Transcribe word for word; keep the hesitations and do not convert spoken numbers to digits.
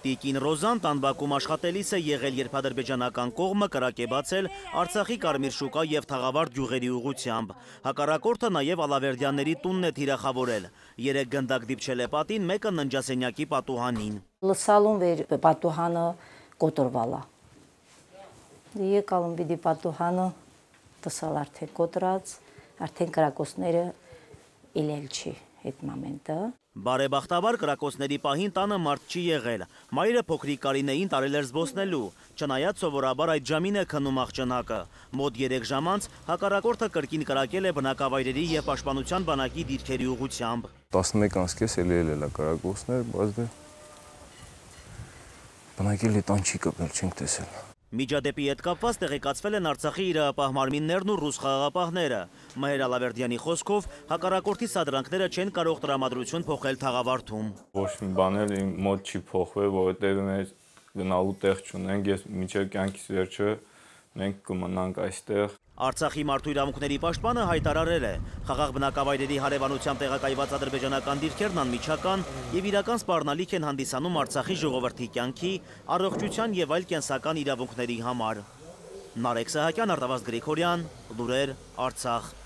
Տիկին Ռոզան տանբակում աշխատելիս է եղել, երբ ադրբեջանական կողմը կրակ է բացել Արցախի Կարմիր շուկա եւ Թաղավարտ գյուղերի ուղղությամբ։ Հակառակորդը նաեւ Ալավերդյանների տունն է թիրախավորել։ Երեք գնդակ դիպչել է պատին, մեկը ննջասենյակի պատուհանին։ Լսալուն վեր պատուհանը կոտրվալա։ Եկալում պիտի պատուհանը տսալ արդեն կոտրած, արդեն կրակոցները իլել չի այդ մամենտը։ Բարեբախտաբար կրակոցների պահին տանը մարդ չի եղել։ Մայրը փոքրիկ Կարինեին տարել էր զբոսնելու, չնայած սովորաբար այդ ժամին է քնում աղջնակը։ Մոտ երեք ժամ անց հակառակորդը կրկին կրակել է բնակավայրերի եւ պաշտպանության բանակի դիրքերի ուղղությամբ։ տասնմեկ անցկես էլի էլել է կրակոցներ, բայց դե բնակելի տան չի կպել, չենք տեսել։ Միջադեպի հետ կապված տեղեկացվել են Արցախի իրավապահ մարմիններն ու ռուս խաղաղապահները։ Մհեր Ալավերդյանի խոսքով հակառակորդի սադրանքները չեն կարող տրամադրություն փոխել Թաղավարթում։ Ոչ մի բան էլ իմ մոտ չի փոխվել, որովհետև մեր գնալու տեղ չունենք, ես մինչև կյանքիս վերջը մենք կմնանք այստեղ։ Արցախի մարդու իրավունքների պաշտպանը հայտարարել է, խաղաղ բնակավայրերի հարևանությամբ տեղակայված ադրբեջանական դիրքերն անմիջական եւ իրական սպառնալիք են հանդիսանում Արցախի ժողովրդի կյանքի, առողջության եւ այլ կենսական իրավունքների համար։ Նարեկ Սահակյան, Արտավազդ Գրիգորյան, Լուրեր, Արցախ։